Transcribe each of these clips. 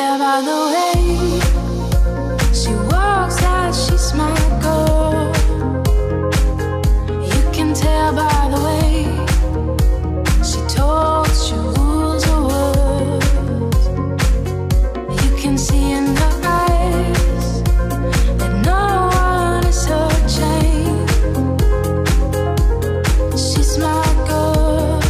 tell by the way she walks that she's my girl. You can tell by the way she talks, she rules her words. You can see in her eyes that no one is her chain. She's my girl,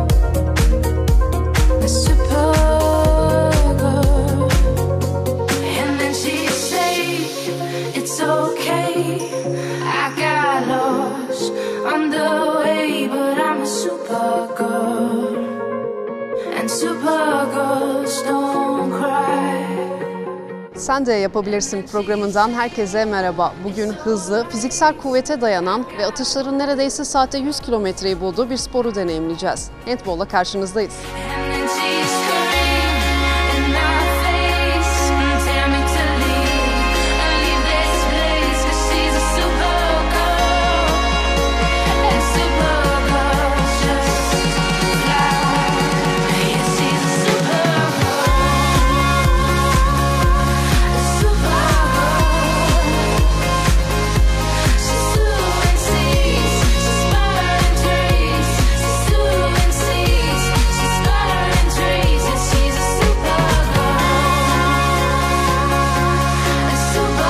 the super girl. And then she say it's okay, I got lost on the way, but I'm a super girl, and super girls don't cry. Sen de yapabilirsin programından herkese merhaba. Bugün hızlı, fiziksel kuvvete dayanan ve atışların neredeyse saatte 100 kilometreyi bulduğu bir sporu deneyimleyeceğiz. Handball'la karşınızdayız. And then she screamed in my face, tell me to leave this place, 'cause she's a super girl, and super girls just fly. Yeah, she's a super girl, a super girl. She's doing seas, she's burning trees. She's doing seas, she's burning trees. And she's a super girl, a super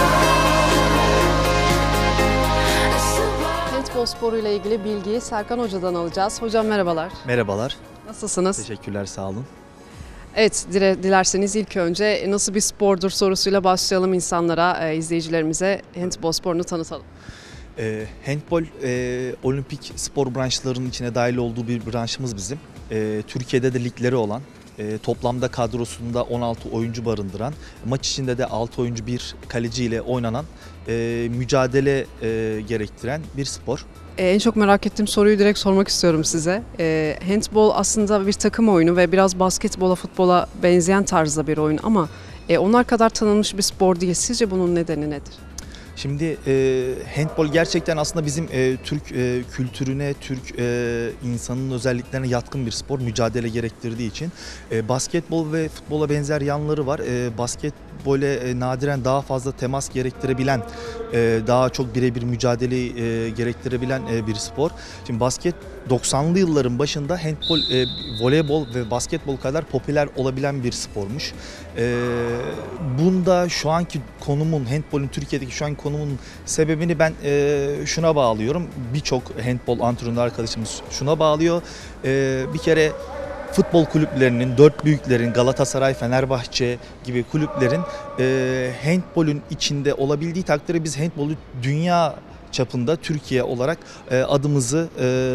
girl, a super. Handball sporuyla ilgili bilgiyi Serkan Hoca'dan alacağız. Hocam merhabalar. Merhabalar. Nasılsınız? Teşekkürler, sağ olun. Evet, dilerseniz ilk önce nasıl bir spordur sorusuyla başlayalım insanlara, izleyicilerimize handball sporunu tanıtalım. Handball olimpik spor branşlarının içine dahil olduğu bir branşımız bizim. Türkiye'de de ligleri olan, toplamda kadrosunda 16 oyuncu barındıran, maç içinde de 6 oyuncu bir kaleci ile oynanan, mücadele gerektiren bir spor. En çok merak ettiğim soruyu direkt sormak istiyorum size. Handball aslında bir takım oyunu ve biraz basketbola, futbola benzeyen tarzda bir oyun ama onlar kadar tanınmış bir spor değil. Sizce bunun nedeni nedir? Şimdi handball gerçekten aslında bizim Türk kültürüne, Türk insanın özelliklerine yatkın bir spor, mücadele gerektirdiği için. Basketbol ve futbola benzer yanları var. Basketbole nadiren daha fazla temas gerektirebilen, daha çok birebir mücadele gerektirebilen bir spor. Şimdi 90'lı yılların başında handball, voleybol ve basketbol kadar popüler olabilen bir spormuş. Bunda şu anki konumun, handbolun Türkiye'deki şu anki konumun sebebini ben şuna bağlıyorum. Birçok handbol antrenörü arkadaşımız şuna bağlıyor. Bir kere futbol kulüplerinin, dört büyüklerin, Galatasaray, Fenerbahçe gibi kulüplerin handbolun içinde olabildiği takdirde biz handbolu dünya çapında Türkiye olarak adımızı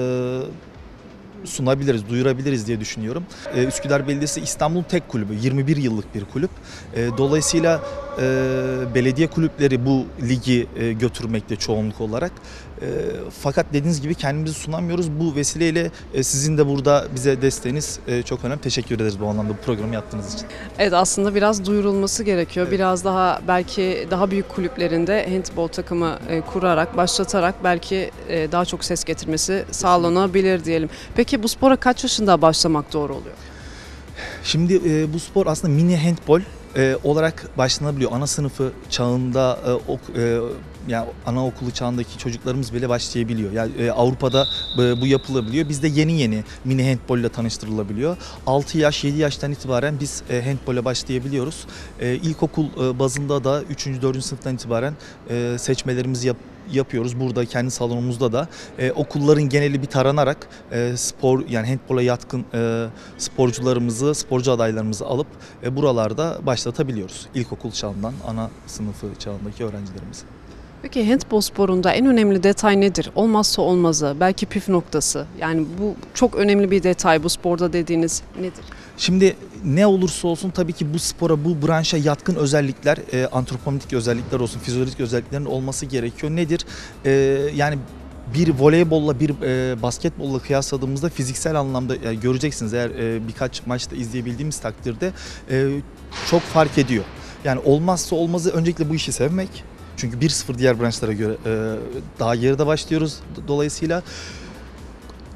sunabiliriz, duyurabiliriz diye düşünüyorum. Üsküdar Belediyesi İstanbul tek kulübü, 21 yıllık bir kulüp. Dolayısıyla belediye kulüpleri bu ligi götürmekte çoğunluk olarak. Fakat dediğiniz gibi kendimizi sunamıyoruz. Bu vesileyle sizin de burada bize desteğiniz çok önemli. Teşekkür ederiz bu anlamda bu programı yaptığınız için. Evet, aslında biraz duyurulması gerekiyor. Evet. Biraz daha belki daha büyük kulüplerinde handball takımı kurarak, başlatarak belki daha çok ses getirmesi sağlanabilir diyelim. Peki bu spora kaç yaşında başlamak doğru oluyor? Şimdi bu spor aslında mini handball olarak başlanabiliyor. Ana sınıfı çağında, yani anaokulu çağındaki çocuklarımız bile başlayabiliyor. Yani Avrupa'da bu yapılabiliyor. Bizde yeni mini handball ile tanıştırılabiliyor. 6 yaş, 7 yaştan itibaren biz handball'e başlayabiliyoruz. İlkokul bazında da 3. 4. sınıftan itibaren seçmelerimizi yapıyoruz. Burada kendi salonumuzda da okulların geneli bir taranarak spor, yani handbola yatkın sporcularımızı, sporcu adaylarımızı alıp buralarda başlatabiliyoruz. İlkokul çağından ana sınıfı çağındaki öğrencilerimizi. Peki handball sporunda en önemli detay nedir? Olmazsa olmazı, belki püf noktası. Yani bu çok önemli bir detay bu sporda dediğiniz nedir? Şimdi ne olursa olsun tabii ki bu spora, bu branşa yatkın özellikler, antropometrik özellikler olsun, fizyolojik özelliklerin olması gerekiyor. Nedir? Yani bir voleybolla bir basketbolla kıyasladığımızda fiziksel anlamda göreceksiniz eğer birkaç maçta izleyebildiğimiz takdirde çok fark ediyor. Yani olmazsa olmazı öncelikle bu işi sevmek. Çünkü 1-0 diğer branşlara göre daha geride başlıyoruz dolayısıyla.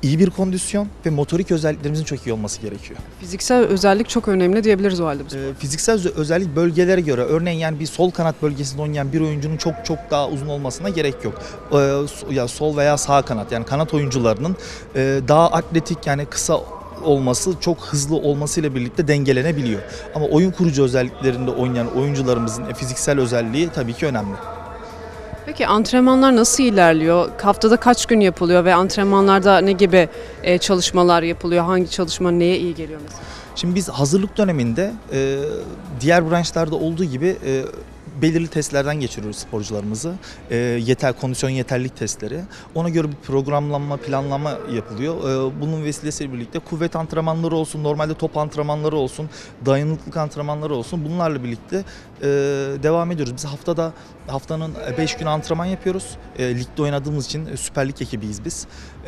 iyi bir kondisyon ve motorik özelliklerimizin çok iyi olması gerekiyor. Fiziksel özellik çok önemli diyebiliriz o halde bu spor. Fiziksel özellik bölgelere göre, örneğin yani bir sol kanat bölgesinde oynayan bir oyuncunun çok daha uzun olmasına gerek yok. Ya sol veya sağ kanat, yani kanat oyuncularının daha atletik, yani kısa olması, çok hızlı olmasıyla birlikte dengelenebiliyor. Ama oyun kurucu özelliklerinde oynayan oyuncularımızın fiziksel özelliği tabii ki önemli. Peki antrenmanlar nasıl ilerliyor? Haftada kaç gün yapılıyor ve antrenmanlarda ne gibi çalışmalar yapılıyor? Hangi çalışma neye iyi geliyor mesela? Şimdi biz hazırlık döneminde diğer branşlarda olduğu gibi belirli testlerden geçiriyoruz sporcularımızı. Kondisyon yeterlilik testleri. Ona göre bir programlanma, planlama yapılıyor. Bunun vesilesiyle birlikte kuvvet antrenmanları olsun, normalde top antrenmanları olsun, dayanıklılık antrenmanları olsun. Bunlarla birlikte devam ediyoruz. Biz haftanın 5 günü antrenman yapıyoruz. Ligde oynadığımız için Süper Lig ekibiyiz biz.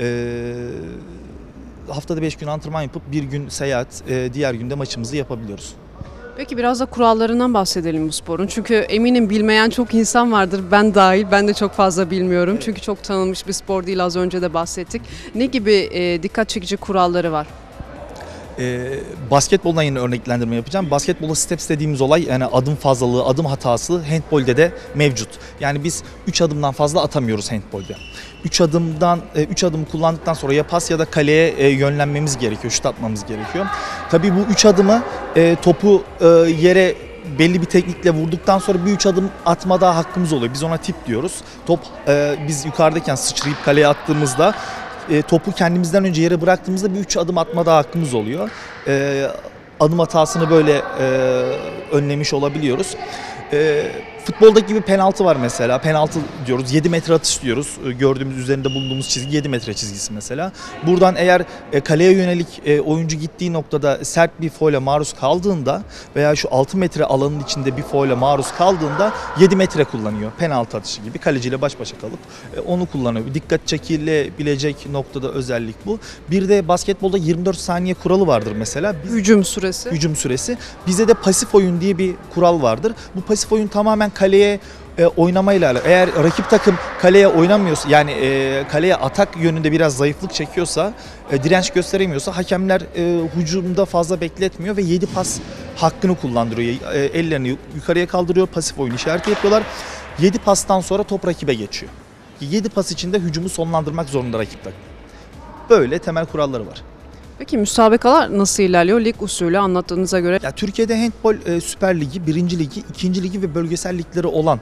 Haftada 5 gün antrenman yapıp bir gün seyahat, diğer günde maçımızı yapabiliyoruz. Peki biraz da kurallarından bahsedelim bu sporun. Çünkü eminim bilmeyen çok insan vardır. Ben dahil. Ben de çok fazla bilmiyorum. Evet. Çünkü çok tanınmış bir spor değil. Az önce de bahsettik. Ne gibi dikkat çekici kuralları var? Basketboldan yine örneklendirme yapacağım. Basketbolda steps dediğimiz olay, yani adım fazlalığı, adım hatası handbolde de mevcut. Yani biz 3 adımdan fazla atamıyoruz handbolde. 3 adımı kullandıktan sonra ya pas ya da kaleye yönlenmemiz gerekiyor, şut atmamız gerekiyor. Tabii bu 3 adımı topu yere belli bir teknikle vurduktan sonra bir 3 adım atma daha hakkımız oluyor. Biz ona tip diyoruz. Top biz yukarıdayken sıçrayıp kaleye attığımızda topu kendimizden önce yere bıraktığımızda bir 3 adım atma daha hakkımız oluyor. Adım hatasını böyle önlemiş olabiliyoruz. Futboldaki gibi penaltı var mesela. Penaltı diyoruz. 7 metre atış diyoruz. Gördüğümüz, üzerinde bulunduğumuz çizgi 7 metre çizgisi mesela. Buradan eğer kaleye yönelik oyuncu gittiği noktada sert bir faule maruz kaldığında veya şu 6 metre alanın içinde bir faule maruz kaldığında 7 metre kullanıyor. Penaltı atışı gibi kaleciyle baş başa kalıp onu kullanıyor. Dikkat çekilebilecek noktada özellik bu. Bir de basketbolda 24 saniye kuralı vardır mesela. Hücum süresi. Hücum süresi. Bizde de pasif oyun diye bir kural vardır. Bu pasif oyun tamamen kaleye oynamayla alakalı. Eğer rakip takım kaleye oynamıyorsa, yani kaleye atak yönünde biraz zayıflık çekiyorsa, direnç gösteremiyorsa hakemler hücumda fazla bekletmiyor ve 7 pas hakkını kullandırıyor. Ellerini yukarıya kaldırıyor, pasif oyun işareti yapıyorlar. 7 pastan sonra top rakibe geçiyor. 7 pas içinde hücumu sonlandırmak zorunda rakip takım. Böyle temel kuralları var. Peki müsabakalar nasıl ilerliyor? Lig usulü anlattığınıza göre. Ya Türkiye'de handbol Süper Ligi, 1. Ligi, 2. Ligi ve bölgesel ligleri olan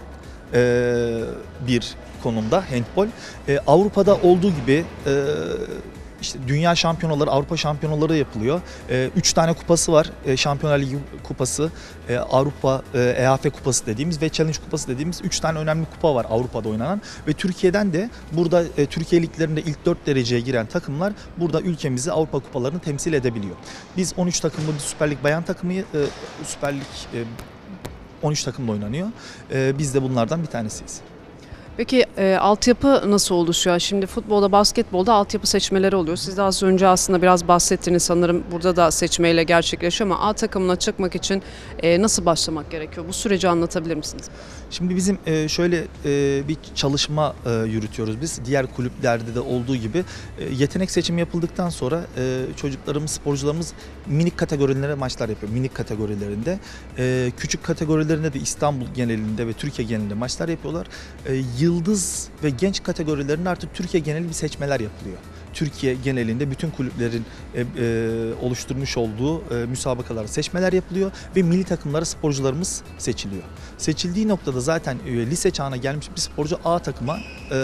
bir konumda handbol. Avrupa'da olduğu gibi işte dünya şampiyonaları, Avrupa şampiyonaları yapılıyor. 3 tane kupası var. Şampiyonlar Ligi kupası, Avrupa EAF kupası dediğimiz ve Challenge kupası dediğimiz 3 tane önemli kupa var Avrupa'da oynanan. Ve Türkiye'den de burada Türkiye liglerinde ilk 4 dereceye giren takımlar burada ülkemizi, Avrupa kupalarını temsil edebiliyor. Biz 13 takımlı bir Süper Lig bayan takımıyız. Süper Lig 13 takımla oynanıyor. Biz de bunlardan bir tanesiyiz. Peki altyapı nasıl oluşuyor? Şimdi futbolda, basketbolda altyapı seçmeleri oluyor. Siz de az önce aslında biraz bahsettiniz, sanırım burada da seçmeyle gerçekleşiyor ama A takımına çıkmak için nasıl başlamak gerekiyor? Bu süreci anlatabilir misiniz? Şimdi bizim şöyle bir çalışma yürütüyoruz biz. Diğer kulüplerde de olduğu gibi yetenek seçimi yapıldıktan sonra çocuklarımız, sporcularımız minik kategorilere maçlar yapıyor. Minik kategorilerinde. Küçük kategorilerinde de İstanbul genelinde ve Türkiye genelinde maçlar yapıyorlar. Yıldız ve genç kategorilerinde artık Türkiye geneli bir seçmeler yapılıyor. Türkiye genelinde bütün kulüplerin oluşturmuş olduğu müsabakalara seçmeler yapılıyor ve milli takımlara sporcularımız seçiliyor. Seçildiği noktada zaten lise çağına gelmiş bir sporcu A takıma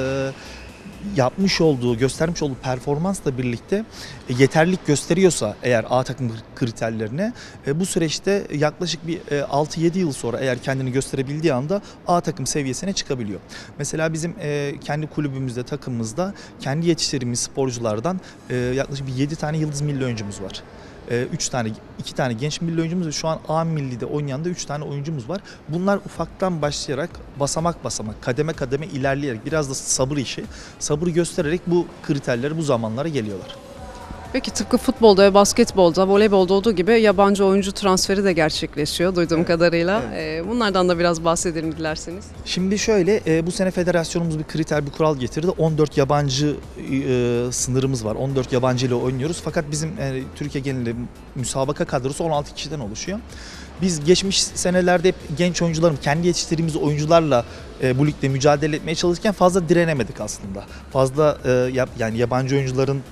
yapmış olduğu, göstermiş olduğu performansla birlikte yeterlilik gösteriyorsa eğer A takım kriterlerine, bu süreçte yaklaşık bir 6-7 yıl sonra eğer kendini gösterebildiği anda A takım seviyesine çıkabiliyor. Mesela bizim kendi kulübümüzde, takımımızda kendi yetiştirdiğimiz sporculardan yaklaşık bir 7 tane yıldız milli oyuncumuz var. 2 tane genç milli oyuncumuz ve şu an A millide oynayan da 3 tane oyuncumuz var. Bunlar ufaktan başlayarak basamak basamak, kademe kademe ilerleyerek, biraz da sabır işi, sabır göstererek bu kriterlere, bu zamanlara geliyorlar. Peki tıpkı futbolda ve basketbolda, voleybolda olduğu gibi yabancı oyuncu transferi de gerçekleşiyor duyduğum kadarıyla. Bunlardan da biraz bahsedelim dilerseniz. Şimdi şöyle, bu sene federasyonumuz bir kriter, bir kural getirdi. 14 yabancı sınırımız var. 14 yabancı ile oynuyoruz. Fakat bizim Türkiye genelinde müsabaka kadrosu 16 kişiden oluşuyor. Biz geçmiş senelerde hep genç oyuncularım, kendi yetiştirdiğimiz oyuncularla bu ligde mücadele etmeye çalışırken fazla direnemedik aslında. Fazla yani yabancı oyuncuların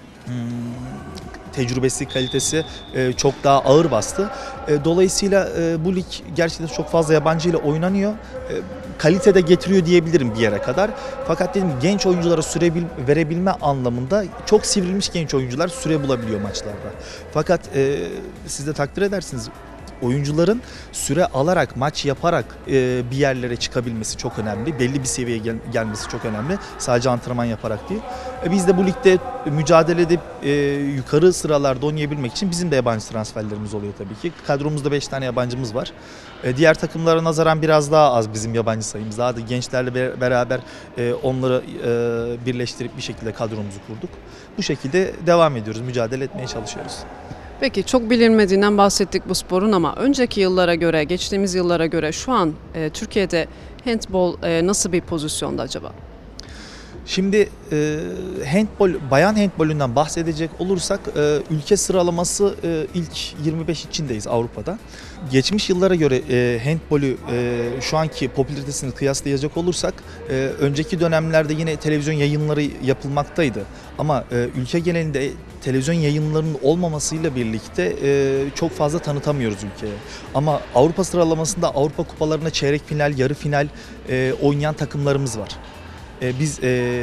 tecrübesi, kalitesi çok daha ağır bastı. Dolayısıyla bu lig gerçekten çok fazla yabancı ile oynanıyor. Kalite de getiriyor diyebilirim bir yere kadar. Fakat dedim genç oyunculara süre verebilme anlamında çok sivrilmiş genç oyuncular süre bulabiliyor maçlarda. Fakat siz de takdir edersiniz. Oyuncuların süre alarak, maç yaparak bir yerlere çıkabilmesi çok önemli. Belli bir seviyeye gelmesi çok önemli. Sadece antrenman yaparak değil. Biz de bu ligde mücadele edip yukarı sıralarda oynayabilmek için bizim de yabancı transferlerimiz oluyor tabii ki. Kadromuzda 5 tane yabancımız var. Diğer takımlara nazaran biraz daha az bizim yabancı sayımız. Daha da gençlerle beraber onları birleştirip bir şekilde kadromuzu kurduk. Bu şekilde devam ediyoruz, mücadele etmeye çalışıyoruz. Peki çok bilinmediğinden bahsettik bu sporun ama önceki yıllara göre, geçtiğimiz yıllara göre şu an Türkiye'de handbol nasıl bir pozisyonda acaba? Şimdi handbol, bayan handbolünden bahsedecek olursak ülke sıralaması ilk 25 içindeyiz Avrupa'da. Geçmiş yıllara göre handbolü şu anki popülaritesini kıyaslayacak olursak önceki dönemlerde yine televizyon yayınları yapılmaktaydı. Ama ülke genelinde televizyon yayınlarının olmamasıyla birlikte çok fazla tanıtamıyoruz ülkeye. Ama Avrupa sıralamasında Avrupa kupalarına çeyrek final, yarı final oynayan takımlarımız var. Biz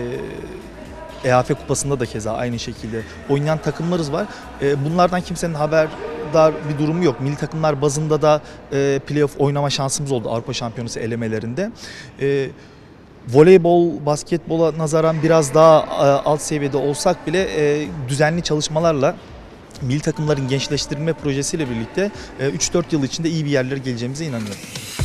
EAF Kupası'nda da keza aynı şekilde oynayan takımlarımız var. Bunlardan kimsenin haberdar bir durumu yok. Milli takımlar bazında da playoff oynama şansımız oldu Avrupa Şampiyonası elemelerinde. Voleybol, basketbola nazaran biraz daha alt seviyede olsak bile düzenli çalışmalarla milli takımların gençleştirilme projesiyle birlikte 3-4 yıl içinde iyi bir yerlere geleceğimize inanıyorum.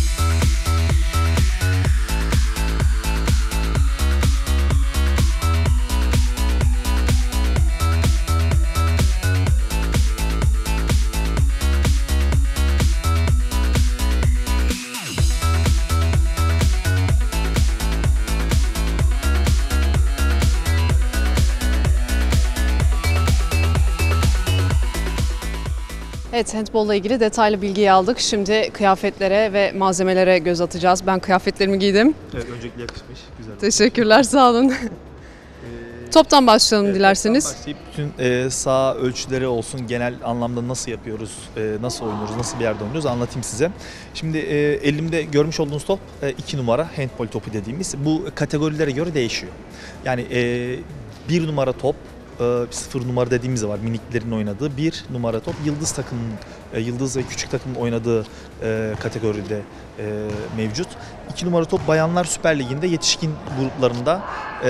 Evet, handbolla ilgili detaylı bilgiyi aldık. Şimdi kıyafetlere ve malzemelere göz atacağız. Ben kıyafetlerimi giydim. Evet, öncelikle yakışmış. Güzel. Teşekkürler, sağ olun. Toptan başlayalım dilerseniz. Başlayıp bütün saha ölçüleri olsun, genel anlamda nasıl yapıyoruz, nasıl oynuyoruz, nasıl bir yerde oynuyoruz anlatayım size. Şimdi elimde görmüş olduğunuz top 2 numara handbol topu dediğimiz. Bu kategorilere göre değişiyor. Yani 1 numara top, 0 numara dediğimiz var miniklerin oynadığı 1 numara top yıldız takımın, yıldız ve küçük takımın oynadığı kategoride mevcut. 2 numara top bayanlar Süper Ligi'nde yetişkin gruplarında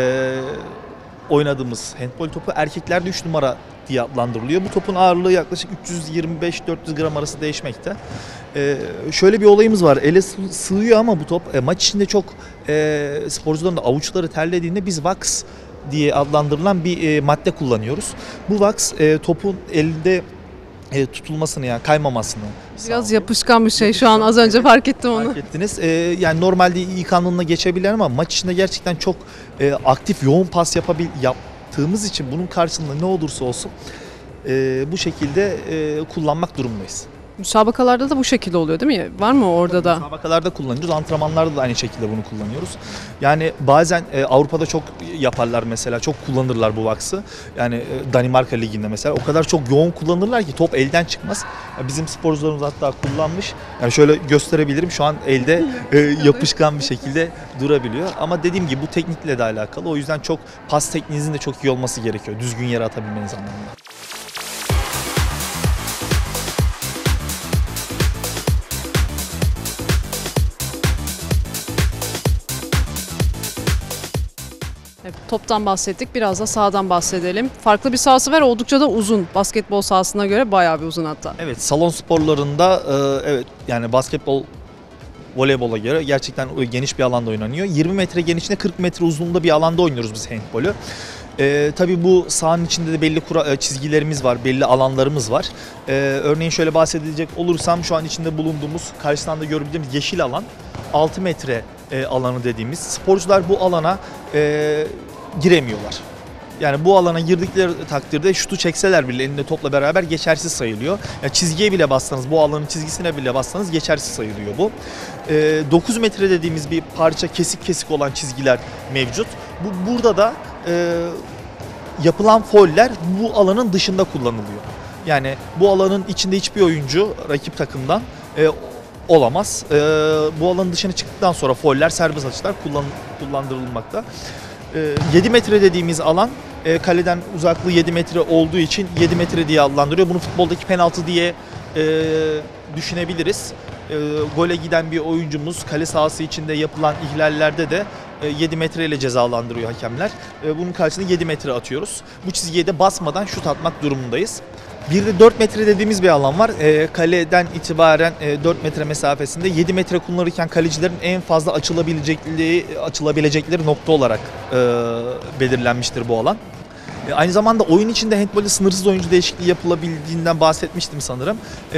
oynadığımız handbol topu. Erkeklerde 3 numara diye adlandırılıyor. Bu topun ağırlığı yaklaşık 325-400 gram arası değişmekte. Şöyle bir olayımız var. Ele sığıyor ama bu top maç içinde çok sporcuların da avuçları terlediğinde biz wax diye adlandırılan bir madde kullanıyoruz. Bu wax topun elde tutulmasını, yani kaymamasını Biraz sağlıyor. yapışkan bir şey şu an, az önce fark ettim onu. Fark ettiniz. Yani normalde iyi kanunla geçebilir ama maç içinde gerçekten çok aktif, yoğun pas yaptığımız için bunun karşılığında ne olursa olsun bu şekilde kullanmak durumundayız. Müsabakalarda da bu şekilde oluyor değil mi? Var mı orada da? Müsabakalarda kullanıyoruz, antrenmanlarda da aynı şekilde bunu kullanıyoruz. Yani bazen Avrupa'da çok yaparlar mesela, çok kullanırlar bu wax'ı. Yani Danimarka Ligi'nde mesela o kadar çok yoğun kullanırlar ki top elden çıkmaz. Bizim sporcularımız hatta kullanmış. Yani şöyle gösterebilirim, şu an elde yapışkan bir şekilde durabiliyor. Ama dediğim gibi bu teknikle de alakalı. O yüzden çok pas tekniğinizin de çok iyi olması gerekiyor düzgün yere atabilmeniz anlamında. Evet, toptan bahsettik. Biraz da sahadan bahsedelim. Farklı bir sahası var. Oldukça da uzun. Basketbol sahasına göre bayağı bir uzun hatta. Evet, salon sporlarında evet, yani basketbol, voleybola göre gerçekten geniş bir alanda oynanıyor. 20 metre genişliğinde 40 metre uzunluğunda bir alanda oynuyoruz biz handbolü. Tabii bu sahanın içinde de belli çizgilerimiz var, belli alanlarımız var. Örneğin şöyle bahsedecek olursam şu an içinde bulunduğumuz, karşıdan da görebildiğimiz yeşil alan 6 metre alanı dediğimiz. Sporcular bu alana giremiyorlar. Yani bu alana girdikleri takdirde şutu çekseler bile elinde topla beraber geçersiz sayılıyor. Yani çizgiye bile bassanız, bu alanın çizgisine bile bassanız geçersiz sayılıyor bu. 9 metre dediğimiz bir parça kesik kesik olan çizgiler mevcut. Burada da yapılan fauller bu alanın dışında kullanılıyor. Yani bu alanın içinde hiçbir oyuncu rakip takımdan olamaz. Bu alanın dışına çıktıktan sonra fauller, serbest atışlar kullandırılmakta. 7 metre dediğimiz alan kaleden uzaklığı 7 metre olduğu için 7 metre diye adlandırıyor. Bunu futboldaki penaltı diye düşünebiliriz. Gole giden bir oyuncumuz kale sahası içinde yapılan ihlallerde de 7 metre ile cezalandırıyor hakemler. Bunun karşısında 7 metre atıyoruz. Bu çizgiye de basmadan şut atmak durumundayız. Bir de 4 metre dediğimiz bir alan var. Kaleden itibaren 4 metre mesafesinde 7 metre kullanırken kalecilerin en fazla açılabilecekleri nokta olarak belirlenmiştir bu alan. Aynı zamanda oyun içinde handbolde sınırsız oyuncu değişikliği yapılabildiğinden bahsetmiştim sanırım.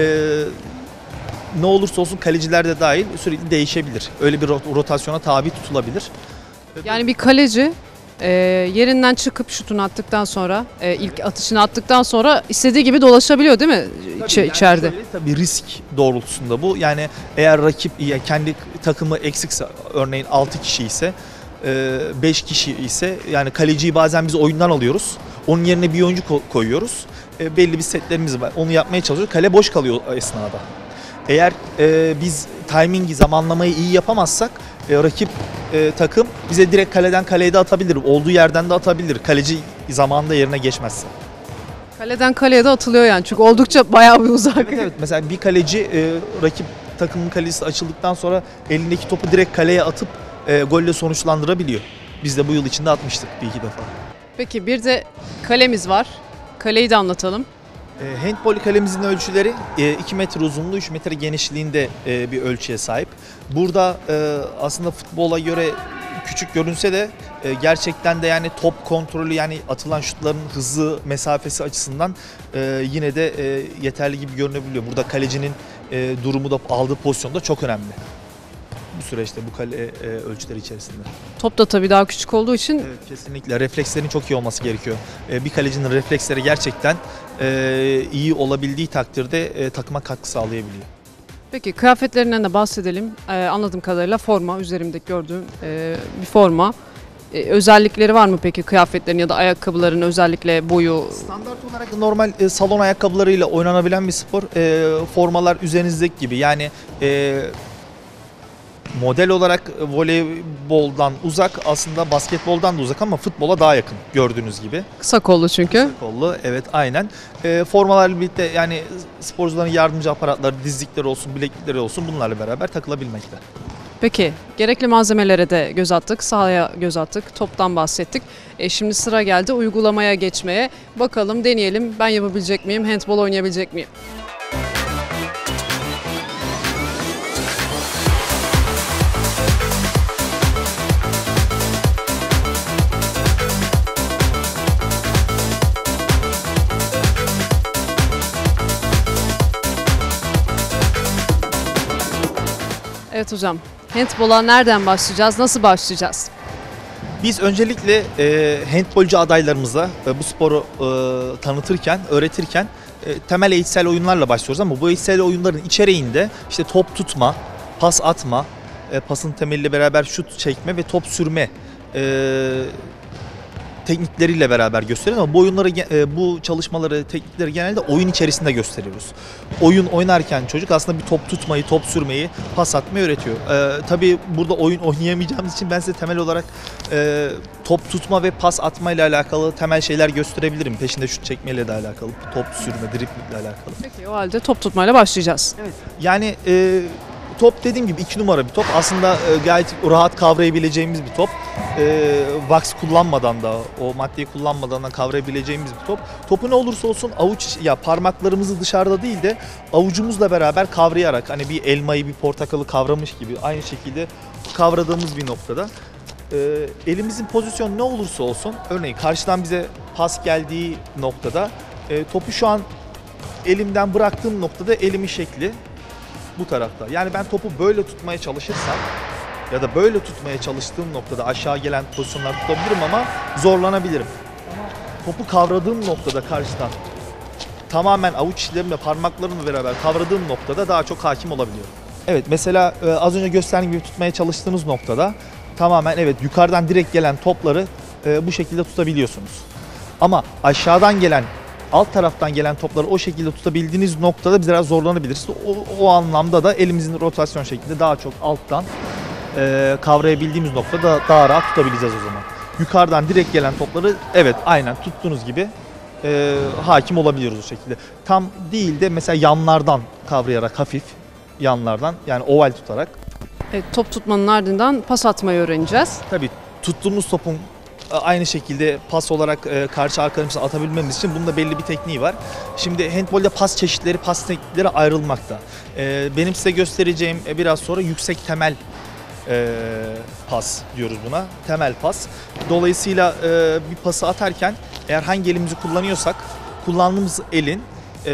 Ne olursa olsun kaleciler de dahil sürekli değişebilir. Öyle bir rotasyona tabi tutulabilir. Yani bir kaleci yerinden çıkıp şutunu attıktan sonra, ilk atışını attıktan sonra istediği gibi dolaşabiliyor değil mi içeride? Yani tabii risk doğrultusunda bu. Yani eğer rakip kendi takımı eksikse, örneğin 6 kişi ise, 5 kişi ise, yani kaleciyi bazen biz oyundan alıyoruz. Onun yerine bir oyuncu koyuyoruz. Belli bir setlerimiz var. Onu yapmaya çalışıyoruz. Kale boş kalıyor esnada. Eğer biz timingi, zamanlamayı iyi yapamazsak rakip takım bize direkt kaleden kaleye de atabilir. Olduğu yerden de atabilir. Kaleci zamanında yerine geçmezse. Kaleden kaleye de atılıyor yani çünkü oldukça bayağı bir uzak. Evet, mesela bir kaleci rakip takımın kalecisi açıldıktan sonra elindeki topu direkt kaleye atıp golle sonuçlandırabiliyor. Biz de bu yıl içinde atmıştık bir iki defa. Peki bir de kalemiz var. Kaleyi de anlatalım. Handball kalemizin ölçüleri 2 metre uzunluğu, 3 metre genişliğinde bir ölçüye sahip. Burada aslında futbola göre küçük görünse de gerçekten de yani top kontrolü, yani atılan şutların hızı, mesafesi açısından yine de yeterli gibi görünebiliyor. Burada kalecinin durumu da, aldığı pozisyon da çok önemli bu süreçte, bu kale ölçüleri içerisinde. Top da tabii daha küçük olduğu için. Evet, kesinlikle reflekslerin çok iyi olması gerekiyor. Bir kalecinin refleksleri gerçekten iyi olabildiği takdirde takıma katkı sağlayabiliyor. Peki kıyafetlerinden de bahsedelim. Anladığım kadarıyla forma, üzerimdeki gördüğüm bir forma. Özellikleri var mı peki kıyafetlerin ya da ayakkabıların, özellikle boyu? Standart olarak normal salon ayakkabılarıyla oynanabilen bir spor. Formalar üzerinizdeki gibi, yani model olarak voleyboldan uzak, aslında basketboldan da uzak ama futbola daha yakın gördüğünüz gibi. Kısa kollu çünkü. Kısa kollu, evet, aynen. Formalarla birlikte yani sporcuların yardımcı aparatları, dizlikleri olsun, bileklikleri olsun, bunlarla beraber takılabilmekte. Peki gerekli malzemelere de göz attık, sahaya göz attık, toptan bahsettik. Şimdi sıra geldi uygulamaya geçmeye. Bakalım, deneyelim, ben yapabilecek miyim, handbol oynayabilecek miyim? Evet hocam, handbola nereden başlayacağız, nasıl başlayacağız? Biz öncelikle handbolcu adaylarımıza bu sporu tanıtırken, öğretirken temel eğitsel oyunlarla başlıyoruz ama bu eğitsel oyunların içeriğinde işte top tutma, pas atma, pasın temeliyle beraber şut çekme ve top sürme teknikleriyle beraber gösteriyoruz ama bu oyunları, bu çalışmaları, teknikleri genelde oyun içerisinde gösteriyoruz. Oyun oynarken çocuk aslında bir top tutmayı, top sürmeyi, pas atmayı öğretiyor. Tabii burada oyun oynayamayacağımız için ben size temel olarak top tutma ve pas atma ile alakalı temel şeyler gösterebilirim. Peşinde şut çekmeyle de alakalı, top sürme, driblingle alakalı. Peki o halde top tutmayla başlayacağız. Evet. Yani top dediğim gibi 2 numara bir top. Aslında gayet rahat kavrayabileceğimiz bir top. Wax kullanmadan da, o maddeyi kullanmadan da kavrayabileceğimiz bir top. Topu ne olursa olsun parmaklarımızı dışarıda değil de avucumuzla beraber kavrayarak, hani bir elmayı, bir portakalı kavramış gibi aynı şekilde kavradığımız bir noktada elimizin pozisyonu ne olursa olsun, örneğin karşıdan bize pas geldiği noktada topu şu an elimden bıraktığım noktada elimin şekli bu tarafta. Yani ben topu böyle tutmaya çalışırsam ya da böyle tutmaya çalıştığım noktada aşağı gelen pozisyonlar tutabilirim ama zorlanabilirim. Topu kavradığım noktada karşıdan tamamen avuç içlerimle parmaklarımla beraber kavradığım noktada daha çok hakim olabiliyorum. Evet, mesela az önce gösterdiğim gibi tutmaya çalıştığınız noktada tamamen evet yukarıdan direkt gelen topları bu şekilde tutabiliyorsunuz. Ama aşağıdan gelen, alt taraftan gelen topları o şekilde tutabildiğiniz noktada biraz zorlanabilirsiniz. O anlamda da elimizin rotasyon şeklinde daha çok alttan kavrayabildiğimiz noktada daha rahat tutabileceğiz o zaman. Yukarıdan direkt gelen topları evet aynen tuttuğunuz gibi hakim olabiliyoruz o şekilde. Tam değil de mesela yanlardan kavrayarak hafif yanlardan yani oval tutarak. Evet, top tutmanın ardından pas atmayı öğreneceğiz. Tabii tuttuğumuz topun aynı şekilde pas olarak karşı arkadaşımıza atabilmemiz için bunun da belli bir tekniği var. Şimdi handbolde pas çeşitleri, pas teknikleri ayrılmakta. Benim size göstereceğim biraz sonra yüksek temel pas diyoruz buna. Temel pas. Dolayısıyla bir pası atarken eğer hangi elimizi kullanıyorsak kullandığımız elin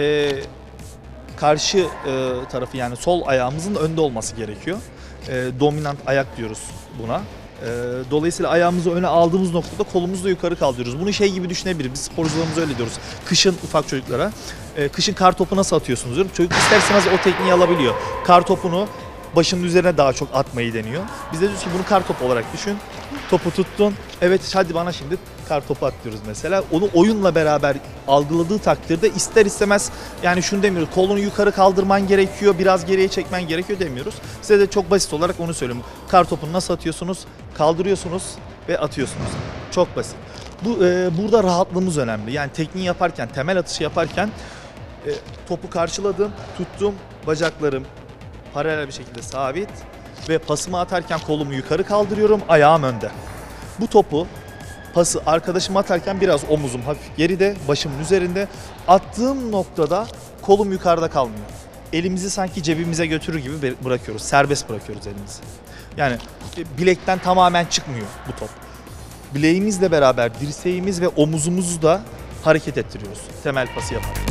karşı tarafı yani sol ayağımızın önde olması gerekiyor. Dominant ayak diyoruz buna. Dolayısıyla ayağımızı öne aldığımız noktada kolumuzu da yukarı kaldırıyoruz. Bunu şey gibi düşünebiliriz. Biz sporcularımıza öyle diyoruz. Kışın ufak çocuklara. Kışın kar topu nasıl atıyorsunuz diyorum. Çocuk isterseniz o tekniği alabiliyor. Kar topunu başının üzerine daha çok atmayı deniyor. Biz de diyoruz ki bunu kar topu olarak düşün. Topu tuttun. Evet hadi bana şimdi kar topu at diyoruz mesela. Onu oyunla beraber algıladığı takdirde ister istemez yani şunu demiyoruz. Kolunu yukarı kaldırman gerekiyor, biraz geriye çekmen gerekiyor demiyoruz. Size de çok basit olarak onu söylüyorum. Kar topunu nasıl atıyorsunuz? Kaldırıyorsunuz ve atıyorsunuz. Çok basit. Burada rahatlığımız önemli. Yani tekniği yaparken, temel atışı yaparken topu karşıladım, tuttum, bacaklarım paralel bir şekilde sabit ve pasımı atarken kolumu yukarı kaldırıyorum, ayağım önde. Bu topu, pası arkadaşıma atarken biraz omuzum hafif geride, başımın üzerinde. Attığım noktada kolum yukarıda kalmıyor. Elimizi sanki cebimize götürür gibi bırakıyoruz, serbest bırakıyoruz elimizi. Yani bilekten tamamen çıkmıyor bu top. Bileğimizle beraber dirseğimiz ve omuzumuzu da hareket ettiriyoruz temel pası yaparken.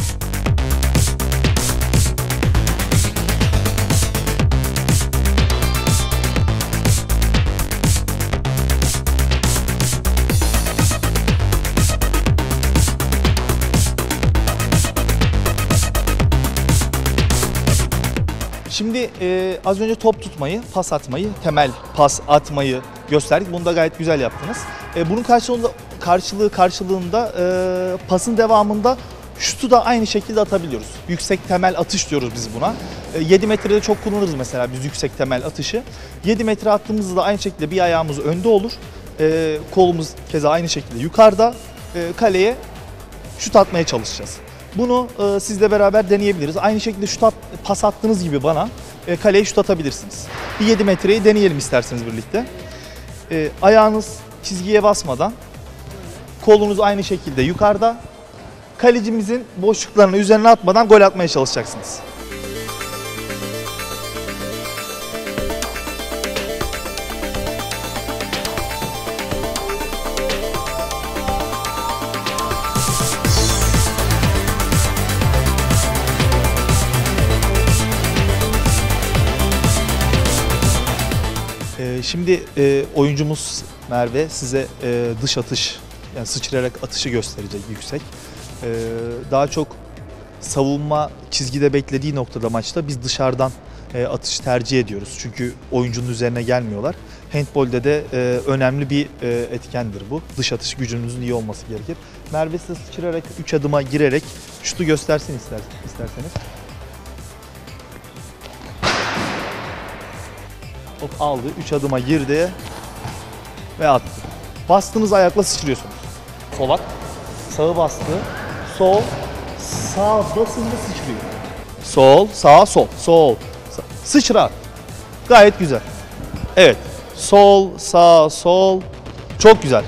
Şimdi az önce top tutmayı, pas atmayı, temel pas atmayı gösterdik. Bunu da gayet güzel yaptınız. Bunun karşılığında pasın devamında şutu da aynı şekilde atabiliyoruz. Yüksek temel atış diyoruz biz buna. 7 metrede çok kullanırız mesela biz yüksek temel atışı. 7 metre attığımızda da aynı şekilde bir ayağımız önde olur. Kolumuz keza aynı şekilde yukarıda. Kaleye şut atmaya çalışacağız. Bunu sizle beraber deneyebiliriz. Aynı şekilde pas attığınız gibi bana kaleye şut atabilirsiniz. Bir 7 metreyi deneyelim isterseniz birlikte. Ayağınız çizgiye basmadan, kolunuz aynı şekilde yukarıda. Kalecimizin boşluklarını üzerine atmadan gol atmaya çalışacaksınız. Şimdi oyuncumuz Merve size dış atış, yani sıçrayarak atışı gösterecek yüksek. Daha çok savunma çizgide beklediği noktada maçta biz dışarıdan atış tercih ediyoruz. Çünkü oyuncunun üzerine gelmiyorlar. Handbolde de önemli bir etkendir bu. Dış atış gücünüzün iyi olması gerekir. Merve size sıçrayarak 3 adıma girerek şutu göstersin isterseniz. Hop aldı, 3 adıma girdi ve attı. Bastığınız ayakla sıçrıyorsunuz. Solak, sağı bastı, sol, sağ basınca sıçrıyor. Sol, sağ, sol, sol, sağ. Sıçra. Gayet güzel. Evet, sol, sağ, sol. Çok güzel.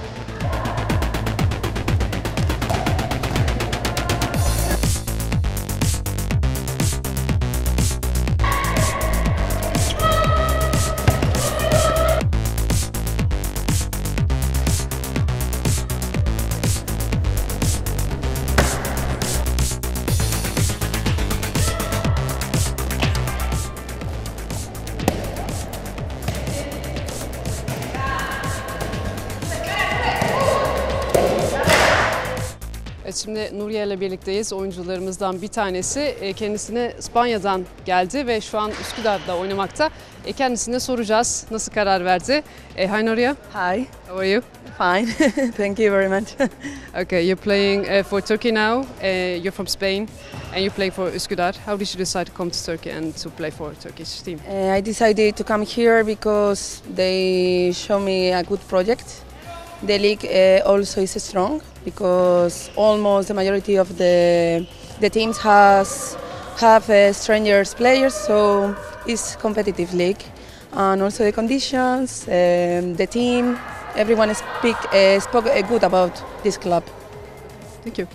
Evet, şimdi Nuriye ile birlikteyiz. Oyuncularımızdan bir tanesi kendisine İspanya'dan geldi ve şu an Üsküdar'da oynamakta. Kendisine soracağız nasıl karar verdi. Hi Nuriye, Hi, how are you? fine. Thank you very much. Okay, you're playing for Turkey now. You're from Spain and you play for Üsküdar. How did you decide to come to Turkey and to play for Turkish team? I decided to come here because they show me a good project. The league also is strong because almost the majority of the teams have strangers players, so it's competitive league. And also the conditions, the team, everyone spoke good about this club. Thank you.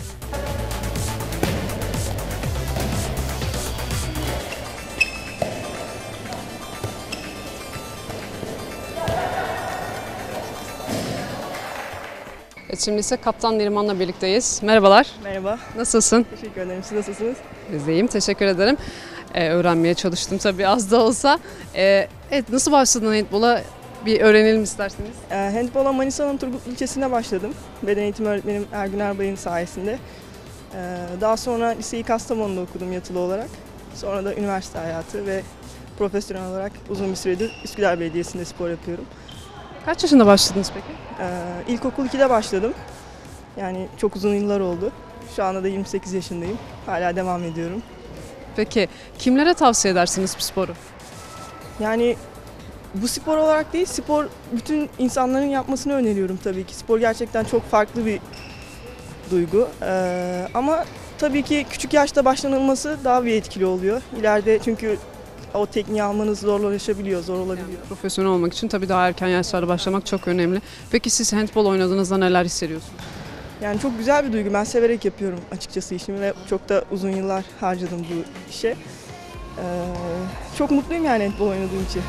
Evet, şimdi ise Kaptan Neriman'la birlikteyiz. Merhabalar, Merhaba, nasılsın? teşekkür ederim. Siz nasılsınız? Biz de iyiyim, teşekkür ederim. Öğrenmeye çalıştım tabii az da olsa. Evet, nasıl başladın handbola? Bir öğrenelim isterseniz. Handbola Manisa'nın Turgut ilçesinde başladım. Beden eğitimi öğretmenim Ergün Erbay'ın sayesinde. Daha sonra liseyi Kastamonu'da okudum yatılı olarak. Sonra da üniversite hayatı ve profesyonel olarak uzun bir süredir Üsküdar Belediyesi'nde spor yapıyorum. Kaç yaşında başladınız peki? İlkokul 2'de başladım. Yani çok uzun yıllar oldu. Şu anda da 28 yaşındayım. Hala devam ediyorum. Peki kimlere tavsiye edersiniz bu sporu? Yani bu spor olarak değil, spor bütün insanların yapmasını öneriyorum tabii ki. Spor gerçekten çok farklı bir duygu. Ama tabii ki küçük yaşta başlanılması daha bir etkili oluyor. İleride çünkü o tekniği almanız zorlaşabiliyor, zor olabiliyor. Profesyonel olmak için tabii daha erken yaşlarda başlamak çok önemli. Peki siz handbol oynadığınızda neler hissediyorsunuz? Yani çok güzel bir duygu. Ben severek yapıyorum açıkçası işimi ve çok da uzun yıllar harcadım bu işe. Çok mutluyum yani handbol oynadığım için.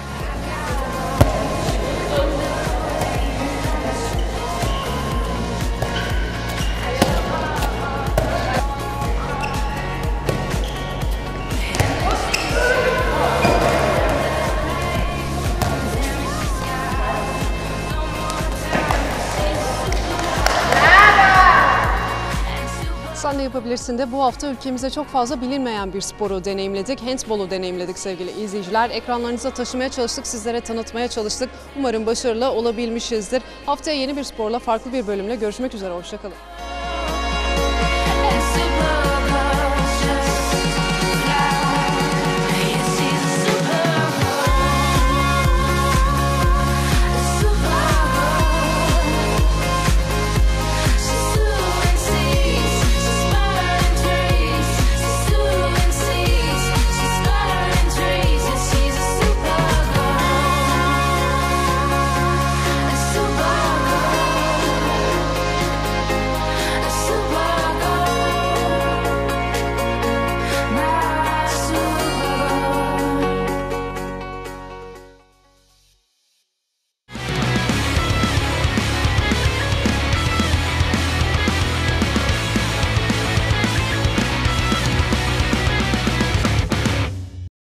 Sen de yapabilirsin de bu hafta ülkemizde çok fazla bilinmeyen bir sporu deneyimledik. Handbolu deneyimledik sevgili izleyiciler. Ekranlarınıza taşımaya çalıştık, sizlere tanıtmaya çalıştık. Umarım başarılı olabilmişizdir. Haftaya yeni bir sporla, farklı bir bölümle görüşmek üzere. Hoşça kalın.